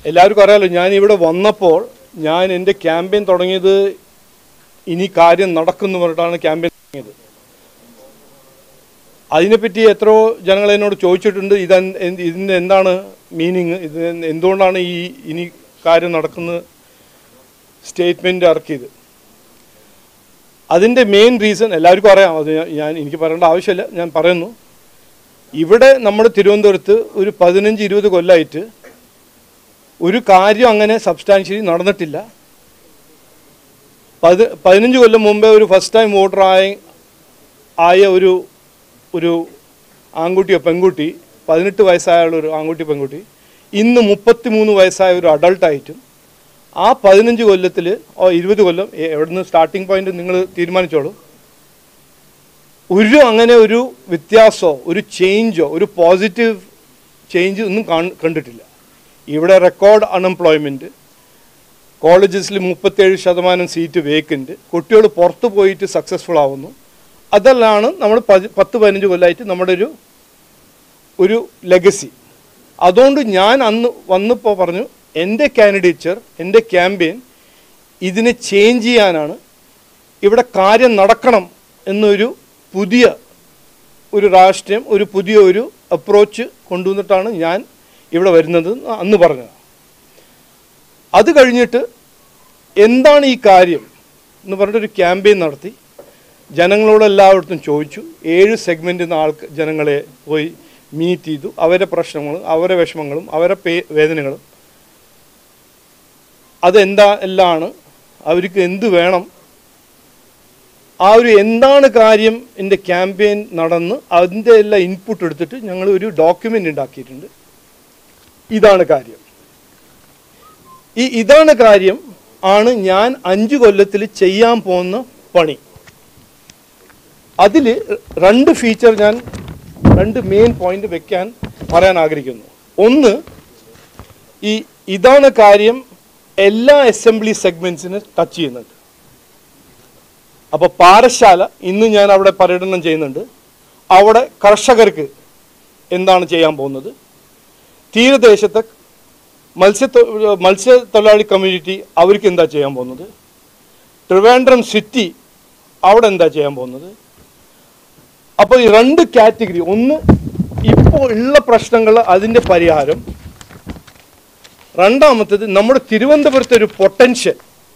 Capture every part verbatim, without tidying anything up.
എല്ലാവർക്കും അറിയാലോ, ഞാൻ ഇവിടെ വന്നപ്പോൾ ഞാൻ എൻ്റെ ക്യാമ്പയിൻ തുടങ്ങിയത് ഇനി കാര്യം നടക്കുന്നു പറഞ്ഞിട്ടാണ് ക്യാമ്പയിൻ തുടങ്ങിയത്. അതിനെപ്പറ്റി എത്രയോ ജനങ്ങൾ എന്നോട് ചോദിച്ചിട്ടുണ്ട്, ഇത് ഇതിൻ്റെ എന്താണ് മീനിങ്, ഇത് എന്തുകൊണ്ടാണ് ഈ ഇനി കാര്യം നടക്കുന്ന സ്റ്റേറ്റ്മെൻറ്റ് ഇറക്കിയത്. അതിൻ്റെ മെയിൻ റീസൺ എല്ലാവർക്കും അറിയാം, അത് ഞാൻ എനിക്ക് പറയേണ്ട ആവശ്യമില്ല, ഞാൻ പറയുന്നു. ഇവിടെ നമ്മുടെ തിരുവനന്തപുരത്ത് ഒരു പതിനഞ്ച് ഇരുപത് കൊല്ലമായിട്ട് ഒരു കാര്യം അങ്ങനെ സബ്സ്റ്റാൻഷ്യലി നടന്നിട്ടില്ല. പതി പതിനഞ്ച് കൊല്ലം മുമ്പേ ഒരു ഫസ്റ്റ് ടൈം വോട്ടറായ ആയ ഒരു ഒരു ആൺകുട്ടിയോ പെൺകുട്ടി, പതിനെട്ട് വയസ്സായുള്ള ഒരു ആൺകുട്ടി പെൺകുട്ടി ഇന്ന് മുപ്പത്തി മൂന്ന് വയസ്സായ ഒരു അഡൾട്ടായിട്ടും ആ പതിനഞ്ച് കൊല്ലത്തിൽ ഓ ഇരുപത് കൊല്ലം എവിടെ നിന്ന് സ്റ്റാർട്ടിങ് പോയിന്റ് നിങ്ങൾ തീരുമാനിച്ചോളൂ, ഒരു അങ്ങനെ ഒരു വ്യത്യാസമോ ഒരു ചേഞ്ചോ ഒരു പോസിറ്റീവ് ചേഞ്ച് ഒന്നും കണ്ടിട്ടില്ല. ഇവിടെ റെക്കോർഡ് അൺഎംപ്ലോയ്മെൻറ്റ്, കോളേജസിൽ മുപ്പത്തേഴ് ശതമാനം സീറ്റ് വേക്കൻറ്റ്, കുട്ടികൾ പുറത്ത് പോയിട്ട് സക്സസ്ഫുൾ ആവുന്നു. അതെല്ലാം നമ്മൾ പത്ത് പതിനഞ്ച് കൊല്ലമായിട്ട് നമ്മുടെ ഒരു ഒരു ലെഗസി. അതുകൊണ്ട് ഞാൻ അന്ന് വന്നപ്പോൾ പറഞ്ഞു, എൻ്റെ കാൻഡിഡേച്ചർ, എൻ്റെ ക്യാമ്പയിൻ ഇതിനെ ചേഞ്ച് ചെയ്യാനാണ്. ഇവിടെ കാര്യം നടക്കണം എന്നൊരു പുതിയ ഒരു രാഷ്ട്രീയം, ഒരു പുതിയ ഒരു അപ്രോച്ച് കൊണ്ടുവന്നിട്ടാണ് ഞാൻ ഇവിടെ വരുന്നത് അന്ന് പറഞ്ഞത്. അത് കഴിഞ്ഞിട്ട് എന്താണ് ഈ കാര്യം എന്ന് പറഞ്ഞിട്ടൊരു ക്യാമ്പയിൻ നടത്തി, ജനങ്ങളോട് എല്ലായിടത്തും ചോദിച്ചു. ഏഴ് സെഗ്മെൻറ്റിൽ നിന്ന് ആൾക്ക് ജനങ്ങളെ പോയി മീറ്റ് ചെയ്തു, അവരുടെ പ്രശ്നങ്ങളും അവരുടെ വിഷമങ്ങളും അവരുടെ പേ വേദനകളും അതെന്താ എല്ലാമാണ്, അവർക്ക് എന്ത് വേണം, ആ ഒരു എന്താണ് കാര്യം എൻ്റെ ക്യാമ്പയിൻ നടന്ന് അതിൻ്റെ എല്ലാം ഇൻപുട്ട് എടുത്തിട്ട് ഞങ്ങൾ ഒരു ഡോക്യുമെൻ്റ് ഉണ്ടാക്കിയിട്ടുണ്ട്. ഇതാണ് കാര്യം, ഈ ഇതാണ് കാര്യം ആണ് ഞാൻ അഞ്ച് കൊല്ലത്തിൽ ചെയ്യാൻ പോകുന്ന പണി. അതിൽ രണ്ട് ഫീച്ചർ ഞാൻ രണ്ട് മെയിൻ പോയിന്റ് വെക്കാൻ പറയാൻ ആഗ്രഹിക്കുന്നു. ഒന്ന്, ഈ ഇതാണ് കാര്യം എല്ലാ അസംബ്ലി സെഗ്മെൻറ്റ്സിനെ ടച്ച് ചെയ്യുന്നുണ്ട്. അപ്പോൾ പാറശാല ഇന്ന് ഞാൻ അവിടെ പര്യടനം ചെയ്യുന്നുണ്ട്. അവിടെ കർഷകർക്ക് എന്താണ് ചെയ്യാൻ പോകുന്നത്, തീരദേശത്തെ മത്സ്യ മത്സ്യത്തൊഴിലാളി കമ്മ്യൂണിറ്റി അവർക്ക് എന്താ ചെയ്യാൻ പോകുന്നത്, ട്രിവാൻഡ്രം സിറ്റി അവിടെ എന്താ ചെയ്യാൻ പോകുന്നത്. അപ്പോൾ ഈ രണ്ട് കാറ്റഗറി, ഒന്ന് ഇപ്പോൾ ഉള്ള പ്രശ്നങ്ങൾ അതിൻ്റെ പരിഹാരം, രണ്ടാമത്തേത് നമ്മുടെ തിരുവനന്തപുരത്തെ ഒരു പൊട്ടൻഷ്യൽ,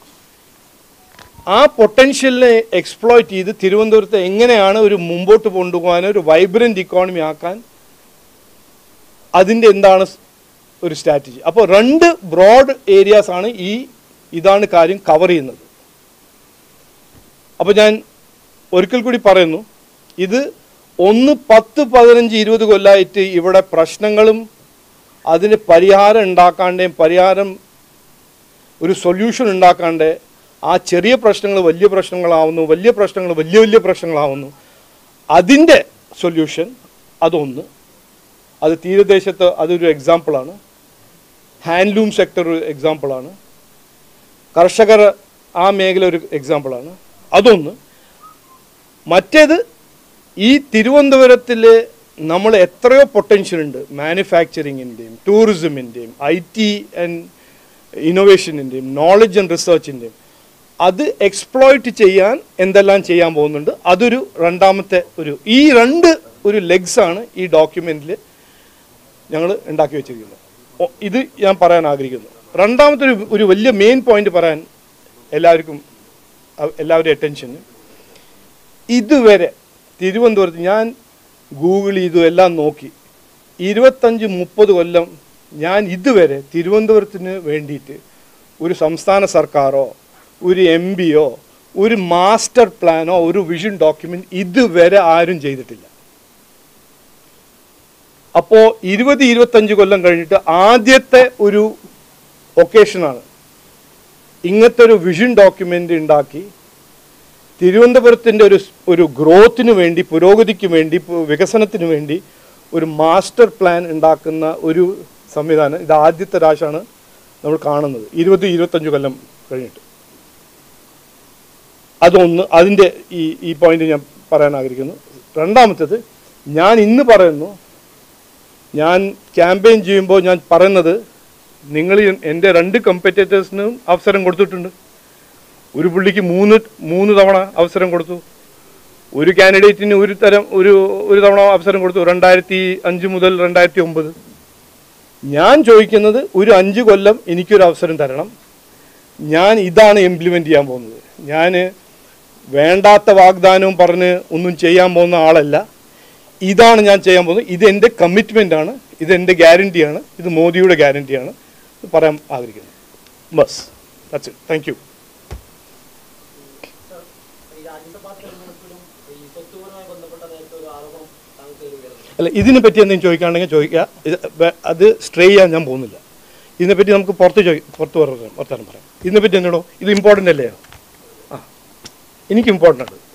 ആ പൊട്ടൻഷ്യലിനെ എക്സ്പ്ലോയിറ്റ് ചെയ്ത് തിരുവനന്തപുരത്തെ എങ്ങനെയാണ് ഒരു മുമ്പോട്ട് കൊണ്ടുപോകാൻ ഒരു വൈബ്രൻറ്റ് ഇക്കോണമി ആക്കാൻ അതിൻ്റെ എന്താണ് ഒരു സ്ട്രാറ്റജി. അപ്പോൾ രണ്ട് ബ്രോഡ് ഏരിയാസ് ആണ് ഈ ഇതാണ് കാര്യം കവർ ചെയ്യുന്നത്. അപ്പോൾ ഞാൻ ഒരിക്കൽ കൂടി പറയുന്നു, ഇത് ഒന്ന് പത്ത് പതിനഞ്ച് ഇരുപത് കൊല്ലമായിട്ട് ഇവിടെ പ്രശ്നങ്ങളും അതിന് പരിഹാരം ഉണ്ടാക്കാണ്ടേയും പരിഹാരം ഒരു സൊല്യൂഷൻ ഉണ്ടാക്കാണ്ടേ ആ ചെറിയ പ്രശ്നങ്ങൾ വലിയ പ്രശ്നങ്ങളാവുന്നു, വലിയ പ്രശ്നങ്ങൾ വലിയ വലിയ പ്രശ്നങ്ങളാവുന്നു. അതിൻ്റെ സൊല്യൂഷൻ അതൊന്ന്, അത് തീരദേശത്ത് അതൊരു എക്സാമ്പിളാണ്. ഹാൻഡ്ലൂം സെക്ടർ ഒരു എക്സാമ്പിളാണ്. കർഷകർ ആ മേഖല ഒരു എക്സാമ്പിളാണ്. അതൊന്ന്. മറ്റേത് ഈ തിരുവനന്തപുരത്തിൽ നമ്മൾ എത്രയോ പൊട്ടൻഷ്യൽ ഉണ്ട്, മാനുഫാക്ചറിങ്ങിൻ്റെയും ടൂറിസമിൻ്റെയും ഐ ടി ആൻഡ് ഇന്നോവേഷനിൻ്റെയും നോളജ് ആൻഡ് റിസർച്ചിൻ്റെയും അത് എക്സ്പ്ലോയിറ്റ് ചെയ്യാൻ എന്തെല്ലാം ചെയ്യാൻ പോകുന്നുണ്ട്. അതൊരു രണ്ടാമത്തെ ഒരു ഈ രണ്ട് ഒരു ലെഗ്സാണ് ഈ ഡോക്യുമെൻറ്റിൽ ഞങ്ങൾ ഉണ്ടാക്കി വെച്ചിരിക്കുന്നത്. ഇത് ഞാൻ പറയാൻ ആഗ്രഹിക്കുന്നു. രണ്ടാമത്തെ ഒരു ഒരു വലിയ മെയിൻ പോയിന്റ് പറയാൻ എല്ലാവർക്കും എല്ലാവരുടെയും അറ്റൻഷന്, ഇതുവരെ തിരുവനന്തപുരത്ത് ഞാൻ ഗൂഗിൾ ചെയ്തു എല്ലാം നോക്കി, ഇരുപത്തഞ്ച് മുപ്പത് കൊല്ലം ഞാൻ ഇതുവരെ തിരുവനന്തപുരത്തിന് വേണ്ടിയിട്ട് ഒരു സംസ്ഥാന സർക്കാരോ ഒരു എം പിയോ ഒരു മാസ്റ്റർ പ്ലാനോ ഒരു വിഷൻ ഡോക്യുമെൻ്റ് ഇതുവരെ ആരും ചെയ്തിട്ടില്ല. അപ്പോൾ ഇരുപത് ഇരുപത്തഞ്ച് കൊല്ലം കഴിഞ്ഞിട്ട് ആദ്യത്തെ ഒരു ഒക്കേഷനാണ് ഇങ്ങനത്തെ ഒരു വിഷൻ ഡോക്യുമെൻ്റ് ഉണ്ടാക്കി തിരുവനന്തപുരത്തിൻ്റെ ഒരു ഒരു ഗ്രോത്തിന് വേണ്ടി, പുരോഗതിക്ക് വേണ്ടി, വികസനത്തിന് വേണ്ടി ഒരു മാസ്റ്റർ പ്ലാൻ ഉണ്ടാക്കുന്ന ഒരു സംവിധാനം. ഇത് ആദ്യത്തെ രാശാണ് നമ്മൾ കാണുന്നത് ഇരുപത് ഇരുപത്തഞ്ച് കൊല്ലം കഴിഞ്ഞിട്ട്. അതൊന്ന്, അതിൻ്റെ ഈ ഈ പോയിന്റ് ഞാൻ പറയാൻ ആഗ്രഹിക്കുന്നു. രണ്ടാമത്തേത്, ഞാൻ ഇന്ന് പറയുന്നു, ഞാൻ ക്യാമ്പയിൻ ചെയ്യുമ്പോൾ ഞാൻ പറയുന്നത് നിങ്ങൾ എൻ്റെ രണ്ട് കമ്പറ്റേറ്റേഴ്സിനും അവസരം കൊടുത്തിട്ടുണ്ട്. ഒരു പുള്ളിക്ക് മൂന്ന് മൂന്ന് തവണ അവസരം കൊടുത്തു. ഒരു കാൻഡിഡേറ്റിന് ഒരു തരം ഒരു ഒരു തവണ അവസരം കൊടുത്തു, രണ്ടായിരത്തി അഞ്ച് മുതൽ രണ്ടായിരത്തി ഒമ്പത്. ഞാൻ ചോദിക്കുന്നത് ഒരു അഞ്ച് കൊല്ലം എനിക്കൊരു അവസരം തരണം. ഞാൻ ഇതാണ് ഇംപ്ലിമെൻ്റ് ചെയ്യാൻ പോകുന്നത്. ഞാൻ വേണ്ടാത്ത വാഗ്ദാനവും പറഞ്ഞ് ഒന്നും ചെയ്യാൻ പോകുന്ന ആളല്ല. ഇതാണ് ഞാൻ ചെയ്യാൻ പോകുന്നത്. ഇതെൻ്റെ കമ്മിറ്റ്മെൻ്റാണ്, ഇതെൻ്റെ ഗ്യാരണ്ടിയാണ്, ഇത് മോദിയുടെ ഗ്യാരണ്ടിയാണ് പറയാൻ ആഗ്രഹിക്കുന്നത്. ബസ് ദാറ്റ്സ് ഇറ്റ്. Thank you. അല്ല, ഇതിനെപ്പറ്റി എന്തെങ്കിലും ചോദിക്കുകയാണെങ്കിൽ ചോദിക്കുക. അത് സ്ട്രേ ചെയ്യാൻ ഞാൻ പോകുന്നില്ല. ഇതിനെപ്പറ്റി നമുക്ക് പുറത്ത് ചോദി പുറത്ത് പറയാം വർത്താനം പറയാം. ഇതിനെപ്പറ്റി എന്നോടോ ഇത് ഇമ്പോർട്ടൻ്റ് അല്ലേ? ആ, എനിക്ക് ഇമ്പോർട്ടൻ്റ് ആണ്.